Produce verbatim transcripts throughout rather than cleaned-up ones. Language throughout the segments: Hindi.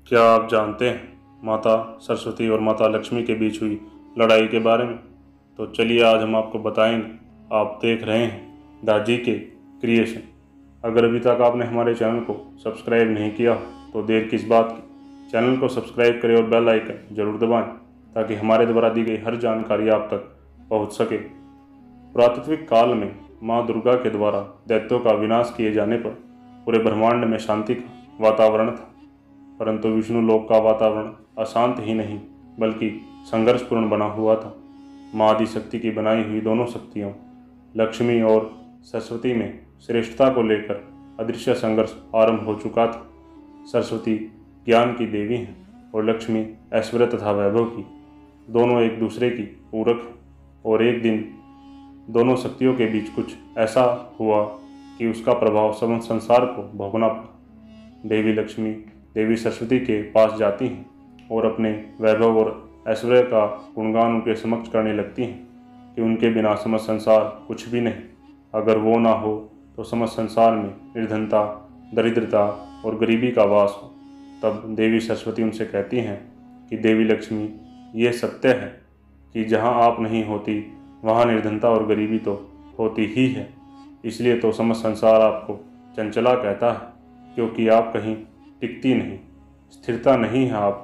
क्या आप जानते हैं माता सरस्वती और माता लक्ष्मी के बीच हुई लड़ाई के बारे में? तो चलिए आज हम आपको बताएंगे। आप देख रहे हैं द जी के क्रिएशन। अगर अभी तक आपने हमारे चैनल को सब्सक्राइब नहीं किया तो देर किस बात की। चैनल को सब्सक्राइब करें और बेल आइकन जरूर दबाएं ताकि हमारे द्वारा दी गई हर जानकारी आप तक पहुंच सके। पुरातात्विक काल में माँ दुर्गा के द्वारा दैत्यों का विनाश किए जाने पर पूरे ब्रह्मांड में शांति का वातावरण था, परंतु विष्णु लोक का वातावरण अशांत ही नहीं बल्कि संघर्षपूर्ण बना हुआ था। माँ आदिशक्ति की बनाई हुई दोनों शक्तियों लक्ष्मी और सरस्वती में श्रेष्ठता को लेकर अदृश्य संघर्ष आरंभ हो चुका था। सरस्वती ज्ञान की देवी हैं और लक्ष्मी ऐश्वर्य तथा वैभव की। दोनों एक दूसरे की पूरक हैं और एक दिन दोनों शक्तियों के बीच कुछ ऐसा हुआ कि उसका प्रभाव समस्त संसार को भोगना पड़ा। देवी लक्ष्मी देवी सरस्वती के पास जाती हैं और अपने वैभव और ऐश्वर्य का गुणगान उनके समक्ष करने लगती हैं कि उनके बिना समस्त संसार कुछ भी नहीं। अगर वो ना हो तो समस्त संसार में निर्धनता, दरिद्रता और गरीबी का वास हो। तब देवी सरस्वती उनसे कहती हैं कि देवी लक्ष्मी, ये सत्य है कि जहाँ आप नहीं होती वहाँ निर्धनता और गरीबी तो होती ही है। इसलिए तो समस्त संसार आपको चंचला कहता है, क्योंकि आप कहीं टिकती नहीं, स्थिरता नहीं है आप।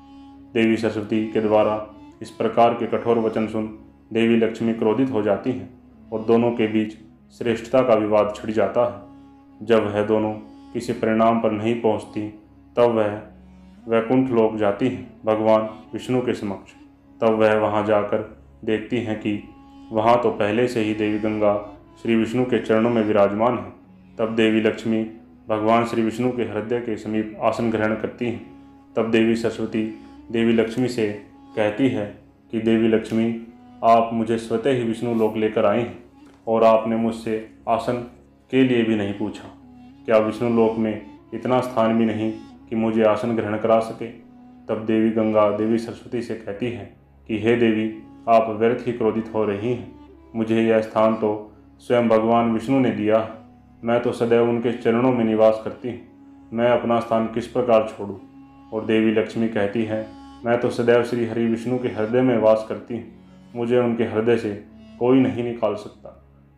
देवी सरस्वती के द्वारा इस प्रकार के कठोर वचन सुन देवी लक्ष्मी क्रोधित हो जाती हैं और दोनों के बीच श्रेष्ठता का विवाद छिड़ जाता है। जब वह दोनों किसी परिणाम पर नहीं पहुंचती तब वह वैकुंठ लोक जाती हैं भगवान विष्णु के समक्ष। तब वह वहां जाकर देखती हैं कि वहां तो पहले से ही देवी गंगा श्री विष्णु के चरणों में विराजमान है। तब देवी लक्ष्मी भगवान श्री विष्णु के हृदय के समीप आसन ग्रहण करती हैं। तब देवी सरस्वती देवी लक्ष्मी से कहती है कि देवी लक्ष्मी, आप मुझे स्वतः ही विष्णु लोक लेकर आई हैं और आपने मुझसे आसन के लिए भी नहीं पूछा। क्या विष्णु लोक में इतना स्थान भी नहीं कि मुझे आसन ग्रहण करा सके? तब देवी गंगा देवी सरस्वती से कहती है कि हे देवी, आप व्यर्थ ही क्रोधित हो रही हैं। मुझे यह स्थान तो स्वयं भगवान विष्णु ने दिया है। मैं तो सदैव उनके चरणों में निवास करती हूँ, मैं अपना स्थान किस प्रकार छोड़ूं? और देवी लक्ष्मी कहती है, मैं तो सदैव श्री हरि विष्णु के हृदय में वास करती हूँ, मुझे उनके हृदय से कोई नहीं निकाल सकता।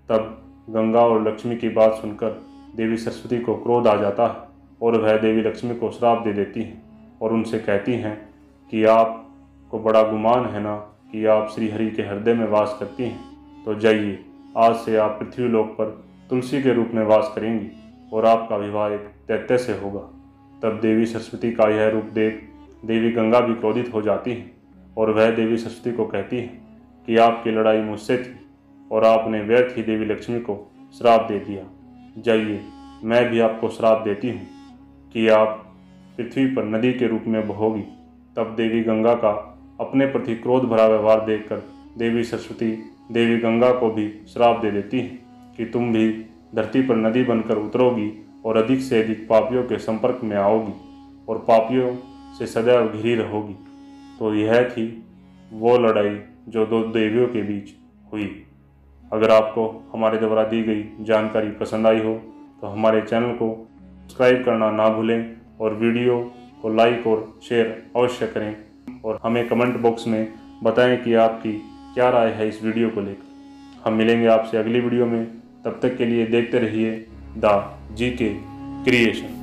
तब गंगा और लक्ष्मी की बात सुनकर देवी सरस्वती को क्रोध आ जाता है और वह देवी लक्ष्मी को श्राप दे देती हैं और उनसे कहती हैं कि आपको बड़ा गुमान है ना कि आप श्री हरि के हृदय में वास करती हैं, तो जाइए, आज से आप पृथ्वी लोक पर तुलसी के रूप में वास करेंगी और आपका विवाह एक दैत्य से होगा। तब देवी सरस्वती का यह रूप देख देवी गंगा भी क्रोधित हो जाती हैं और वह देवी सरस्वती को कहती है कि आपकी लड़ाई मुझसे थी और आपने व्यर्थ ही देवी लक्ष्मी को श्राप दे दिया। जाइए, मैं भी आपको श्राप देती हूँ कि आप पृथ्वी पर नदी के रूप में बहोगी। तब देवी गंगा का अपने प्रति क्रोध भरा व्यवहार देखकर देवी सरस्वती देवी गंगा को भी श्राप दे देती है कि तुम भी धरती पर नदी बनकर उतरोगी और अधिक से अधिक पापियों के संपर्क में आओगी और पापियों से सदैव घिरी रहोगी। तो यह थी वो लड़ाई जो दो देवियों के बीच हुई। अगर आपको हमारे द्वारा दी गई जानकारी पसंद आई हो तो हमारे चैनल को सब्सक्राइब करना ना भूलें और वीडियो को लाइक और शेयर अवश्य करें और हमें कमेंट बॉक्स में बताएं कि आपकी क्या राय है इस वीडियो को लेकर। हम मिलेंगे आपसे अगली वीडियो में, तब तक के लिए देखते रहिए द जी के क्रिएशन।